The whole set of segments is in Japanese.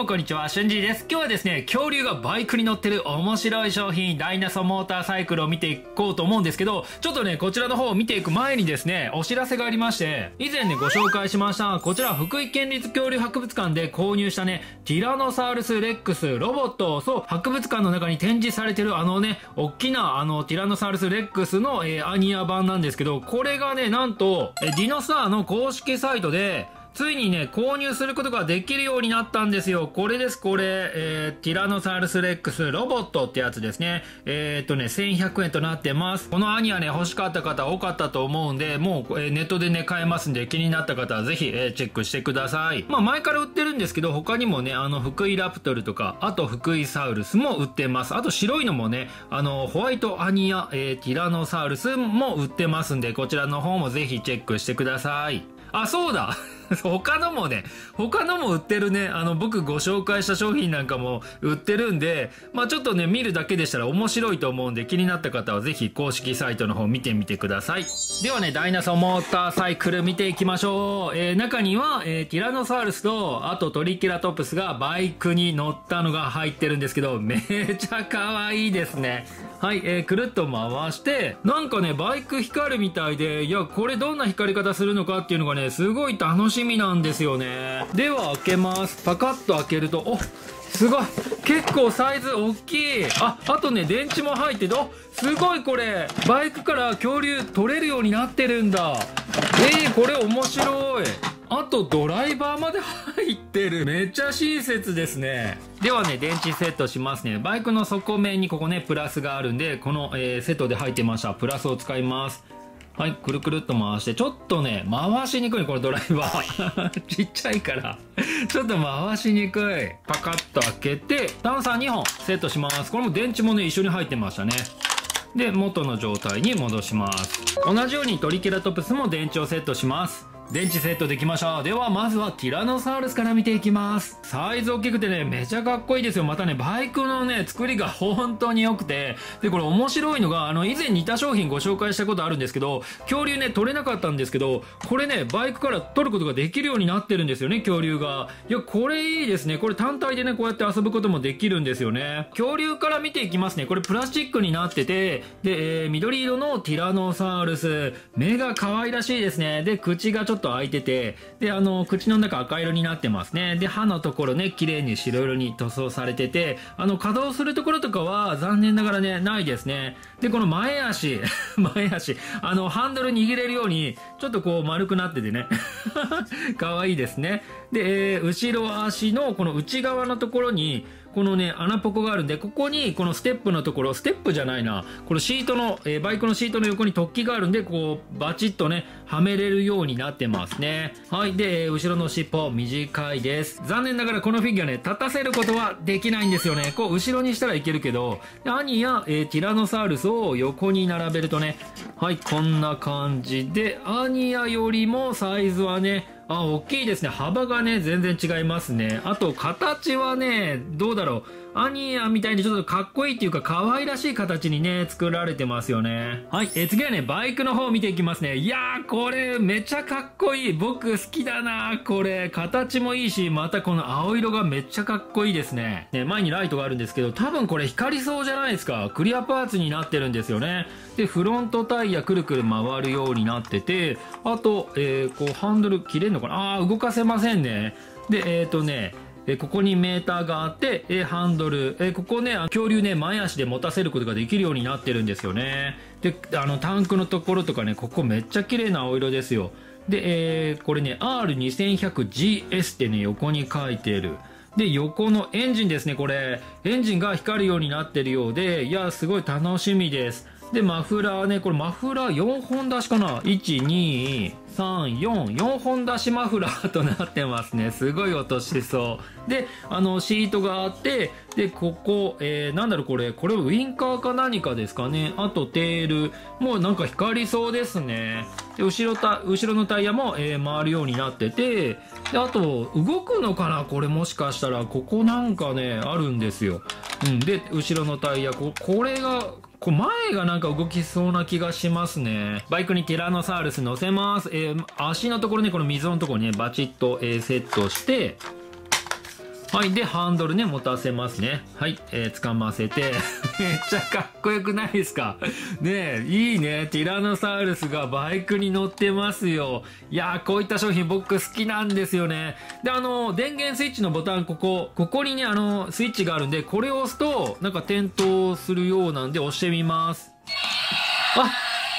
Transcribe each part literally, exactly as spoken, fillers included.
こんにちは、しゅんじいです。今日はですね、恐竜がバイクに乗ってる面白い商品、ダイナソーモーターサイクルを見ていこうと思うんですけど、ちょっとね、こちらの方を見ていく前にですね、お知らせがありまして、以前ね、ご紹介しました、こちら福井県立恐竜博物館で購入したね、ティラノサウルスレックスロボット、そう、博物館の中に展示されてるあのね、大きなあのティラノサウルスレックスの、えー、アニア版なんですけど、これがね、なんと、えディノサーの公式サイトで、ついにね、購入することができるようになったんですよ。これです、これ。えー、ティラノサウルスレックスロボットってやつですね。えー、っとね、せんひゃくえんとなってます。このアニはね、欲しかった方多かったと思うんで、もう、えー、ネットでね、買えますんで、気になった方はぜひ、えー、チェックしてください。まあ、前から売ってるんですけど、他にもね、あの、福井ラプトルとか、あと福井サウルスも売ってます。あと白いのもね、あの、ホワイトアニア、えー、ティラノサウルスも売ってますんで、こちらの方もぜひチェックしてください。あ、そうだ他のもね、他のも売ってるね、あの、僕ご紹介した商品なんかも売ってるんで、まあちょっとね、見るだけでしたら面白いと思うんで、気になった方はぜひ公式サイトの方見てみてください。ではね、ダイナソーモーターサイクル見ていきましょう。えー、中には、えー、ティラノサウルスと、あとトリケラトプスがバイクに乗ったのが入ってるんですけど、めちゃ可愛いですね。はい、えー、くるっと回して、なんかね、バイク光るみたいで、いや、これどんな光り方するのかっていうのがね、すごい楽しみなんですよね。では、開けます。パカッと開けると、お、すごい結構サイズ大きい。あ、あとね、電池も入ってて、お、すごいこれ、バイクから恐竜取れるようになってるんだ。えー、これ面白い。あとドライバーまで入ってる。めっちゃ親切ですね。ではね、電池セットしますね。バイクの底面にここね、プラスがあるんで、この、えー、セットで入ってました。プラスを使います。はい、くるくるっと回して、ちょっとね、回しにくい、これドライバー。ちっちゃいから。ちょっと回しにくい。パカッと開けて、段差にほんセットします。これも電池もね、一緒に入ってましたね。で、元の状態に戻します。同じようにトリケラトプスも電池をセットします。電池セットできました。ではまずはティラノサウルスから見ていきます。サイズ大きくてね、めちゃかっこいいですよ。またね、バイクのね、作りが本当に良くて、で、これ面白いのが、あの、以前似た商品ご紹介したことあるんですけど、恐竜ね、取れなかったんですけど、これね、バイクから取ることができるようになってるんですよね、恐竜が。いや、これいいですね。これ単体でね、こうやって遊ぶこともできるんですよね。恐竜から見ていきますね。これプラスチックになってて、で、えー、緑色のティラノサウルス。目が可愛らしいですね。で、口がちょっと開いてて、で、あの、口の中赤色になってますね。で、歯のところね、綺麗に白色に塗装されてて、あの、稼働するところとかは残念ながらね、ないですね。で、この前足、前足、あの、ハンドル握れるように、ちょっとこう丸くなっててね。可愛いですね。で、えー、後ろ足のこの内側のところに、このね、穴ポコがあるんで、ここに、このステップのところ、ステップじゃないな、このシートの、えー、バイクのシートの横に突起があるんで、こう、バチッとね、はめれるようになってますね。はい。で、えー、後ろの尻尾、短いです。残念ながらこのフィギュアね、立たせることはできないんですよね。こう、後ろにしたらいけるけど、アニや、えー、ティラノサウルスを横に並べるとね、はい、こんな感じで、アニヤよりもサイズはね、あ、大きいですね。幅がね、全然違いますね。あと、形はね、どうだろう。アニヤみたいにちょっとかっこいいっていうか、可愛らしい形にね、作られてますよね。はい。え、次はね、バイクの方見ていきますね。いやー、これ、めちゃかっこいい。僕好きだなこれ。形もいいし、またこの青色がめっちゃかっこいいですね。ね、前にライトがあるんですけど、多分これ光りそうじゃないですか。クリアパーツになってるんですよね。で、フロントタイヤくるくる回るようになってて、あと、えー、こう、ハンドル切れんのかなあー、動かせませんね。で、えっ、ー、とね、えここにメーターがあって、えハンドル、えここね、恐竜ね、前足で持たせることができるようになってるんですよね。で、あの、タンクのところとかね、ここめっちゃ綺麗な青色ですよ。で、えー、これね、アールにせんひゃくジーエス ってね、横に書いてる。で、横のエンジンですね、これ。エンジンが光るようになってるようで、いや、すごい楽しみです。で、マフラーね、これマフラーよんほん出しかな ?いち、に、さん、よん、よんほん出しマフラーとなってますね。すごい音しそう。で、あの、シートがあって、で、ここ、えー、なんだろうこれ、これウインカーか何かですかね。あとテール、もうなんか光りそうですね。で、後ろた、後ろのタイヤも、えー、回るようになってて、で、あと、動くのかなこれもしかしたら、ここなんかね、あるんですよ。うん。で、後ろのタイヤ、こ、これが、これ前がなんか動きそうな気がしますね。バイクにティラノサウルス乗せます。えー、足のところね、この溝のところにね、バチッと、えー、セットして、 はい。で、ハンドルね、持たせますね。はい。えー、掴ませて。めっちゃかっこよくないですか？ねえ、いいね。ティラノサウルスがバイクに乗ってますよ。いやー、こういった商品僕好きなんですよね。で、あの、電源スイッチのボタン、ここ、ここにね、あの、スイッチがあるんで、これを押すと、なんか点灯するようなんで押してみます。あ、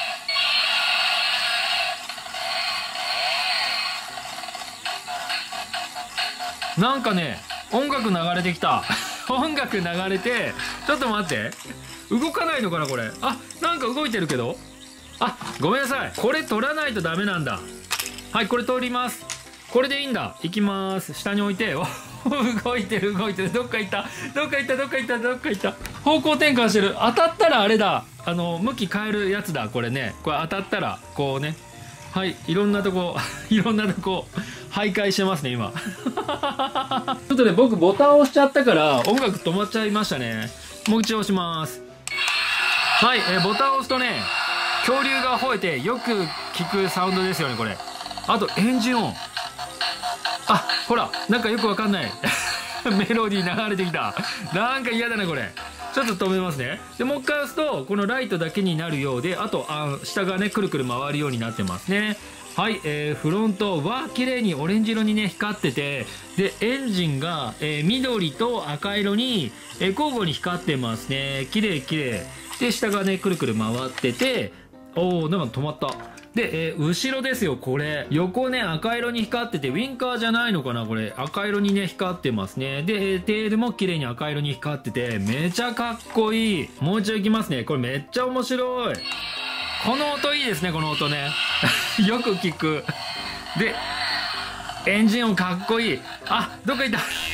なんかね、音楽流れてきた。音楽流れて、ちょっと待って。動かないのかなこれ。あ、なんか動いてるけど。あ、ごめんなさい。これ取らないとダメなんだ。はい、これ取ります。これでいいんだ。いきます。下に置いて。動いてる動いてる。どっか行った。どっか行ったどっか行ったどっか行った。方向転換してる。当たったらあれだ。あの、向き変えるやつだ。これね。これ当たったら、こうね。はい、いろんなとこ、いろんなとこ、徘徊してますね、今。ちょっとね、僕ボタンを押しちゃったから、音楽止まっちゃいましたね。もう一度押します。はい、えー、ボタンを押すとね、恐竜が吠えてよく聞くサウンドですよね、これ。あと、エンジン音。あ、ほら、なんかよくわかんない。メロディー流れてきた。なんか嫌だな、これ。ちょっと止めますね。で、もう一回押すと、このライトだけになるようで、あと、あ下がね、くるくる回るようになってますね。はい、えー、フロントは綺麗にオレンジ色にね、光ってて、で、エンジンが、えー、緑と赤色に、えー、交互に光ってますね。綺麗綺麗。で、下がね、くるくる回ってて、おー、なんか止まった。で、えー、後ろですよ、これ。横ね、赤色に光ってて、ウィンカーじゃないのかな、これ。赤色にね、光ってますね。で、えー、テールも綺麗に赤色に光ってて、めちゃかっこいい。もう一度いきますね。これめっちゃ面白い。この音いいですね、この音ね。よく聞く。で、エンジン音かっこいい。あ、どっか行った。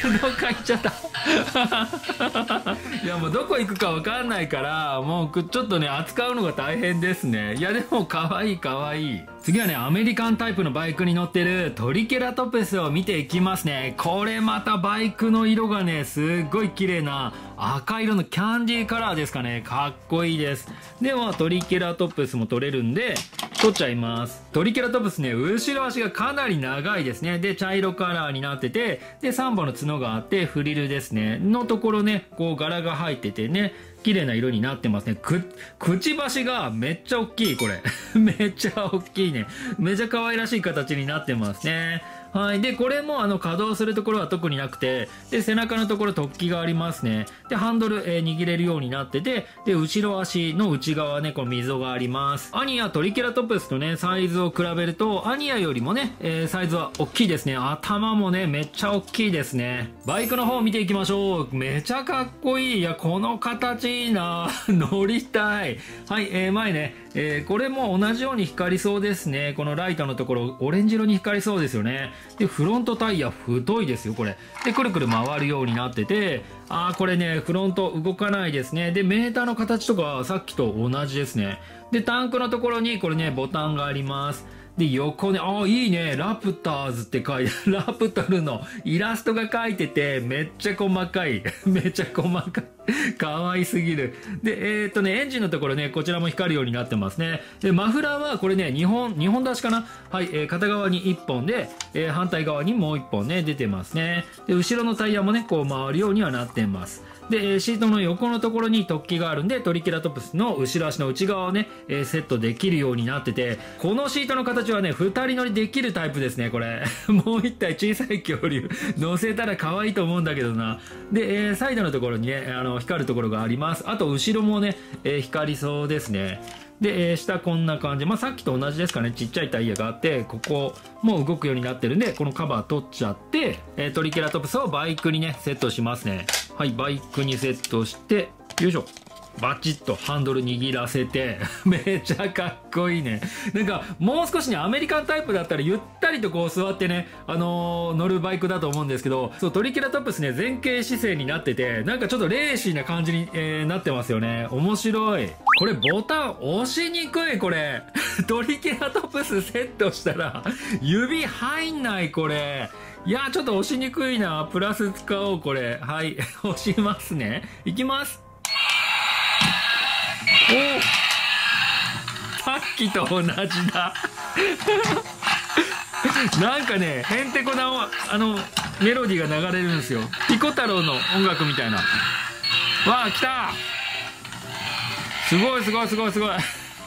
どっか行っちゃった。いや、もうどこ行くかわかんないから、もうちょっとね、扱うのが大変ですね。いや、でもかわいいかわいい。次はね、アメリカンタイプのバイクに乗ってるトリケラトプスを見ていきますね。これまたバイクの色がね、すっごい綺麗な赤色のキャンディーカラーですかね。かっこいいです。では、トリケラトプスも取れるんで、取っちゃいます。トリケラトプスね、後ろ足がかなり長いですね。で、茶色カラーになってて、で、さんぼんの角があって、フリルですね。のところね、こう柄が入っててね、綺麗な色になってますね。く、くちばしがめっちゃ大きい、これ。めっちゃ大きいね。めっちゃ可愛らしい形になってますね。はい。で、これもあの稼働するところは特になくて、で、背中のところ突起がありますね。で、ハンドル、えー、握れるようになってて、で、後ろ足の内側ね、この溝があります。アニヤトリケラトプスとね、サイズを比べると、アニヤよりもね、えー、サイズは大きいですね。頭もね、めっちゃ大きいですね。バイクの方見ていきましょう。めちゃかっこいい。いや、この形いいな。乗りたい。はい、えー、前ね、えー、これも同じように光りそうですね。このライトのところ、オレンジ色に光りそうですよね。で、フロントタイヤ太いですよ、これ。で、くるくる回るようになってて、あー、これね、フロント動かないですね。で、メーターの形とかはさっきと同じですね。で、タンクのところに、これね、ボタンがあります。で、横ね、ああ、いいね。ラプターズって書いて、ラプトルのイラストが書いてて、めっちゃ細かい。めっちゃ細かい。かわいすぎる。で、えー、っとね、エンジンのところね、こちらも光るようになってますね。で、マフラーはこれね、にほん、にほん出しかな。はい、えー、片側にいっぽんで、えー、反対側にもういっぽんね、出てますね。で、後ろのタイヤもね、こう回るようにはなってます。で、シートの横のところに突起があるんで、トリケラトプスの後ろ足の内側をね、えー、セットできるようになってて、このシートの形はね、ふたり乗りできるタイプですね、これ。もう一体小さい恐竜乗せたら可愛いと思うんだけどな。で、えー、サイドのところにね、あの、光るところがあります。あと、後ろもね、えー、光りそうですね。で、えー、下こんな感じ。まあ、さっきと同じですかね。ちっちゃいタイヤがあって、ここも動くようになってるんで、このカバー取っちゃって、えー、トリケラトプスをバイクにね、セットしますね。はい、バイクにセットして、よいしょ。バチッとハンドル握らせて、めちゃかっこいいね。なんか、もう少しね、アメリカンタイプだったらゆったりとこう座ってね、あのー、乗るバイクだと思うんですけど、そう、トリケラトプスね、前傾姿勢になってて、なんかちょっとレーシーな感じに、えー、なってますよね。面白い。これボタン押しにくい、これ。トリケラトプスセットしたら、指入んない、これ。いやー、ちょっと押しにくいな。プラス使おう、これ。はい。押しますね。いきます。お、さっきと同じだ。 なんかねへんてこなあのメロディーが流れるんですよ。ピコ太郎の音楽みたいな。わあ来た。すごいすごいすごいすごい。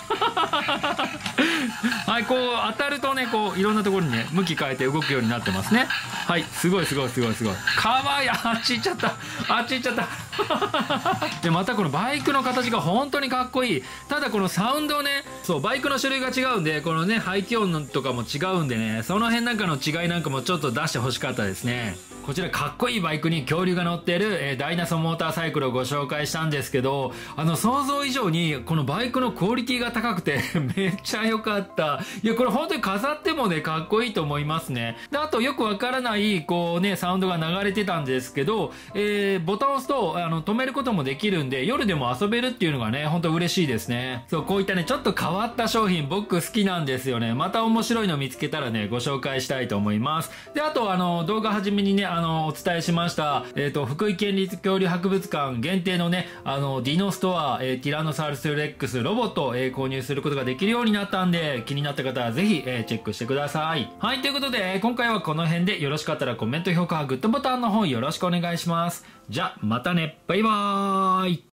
はい、こう当たるとねこういろんなところにね向き変えて動くようになってますね。はい、すごいすごいすごいすごい。かわいい。あっち行っちゃった、あっち行っちゃった。でまたこのバイクの形が本当にかっこいい。ただこのサウンドね、そうバイクの種類が違うんでこのね排気音とかも違うんでね、その辺なんかの違いなんかもちょっと出してほしかったですね。こちらかっこいいバイクに恐竜が乗っている、えー、ダイナソモーターサイクルをご紹介したんですけど、あの想像以上にこのバイクのクオリティが高くてめっちゃ良かった。いやこれ本当に飾ってもねかっこいいと思いますね。であとよくわからないこうねサウンドが流れてたんですけど、えー、ボタンを押すとあの止めることもできるんで夜でも遊べるっていうのがね本当嬉しいですね。そうこういったねちょっと変わった商品僕好きなんですよね。また面白いの見つけたらねご紹介したいと思います。であとあの動画初めにねあのお伝えしました、えー、と福井県立恐竜博物館限定のねあのディノストア、えー、ティラノサウルスレックスロボットを、えー、購入することができるようになったんで、気になった方はぜひ、えー、チェックしてください。はい、ということで、えー、今回はこの辺で、よろしかったらコメント評価グッドボタンの方よろしくお願いします。じゃあまたね、バイバーイ。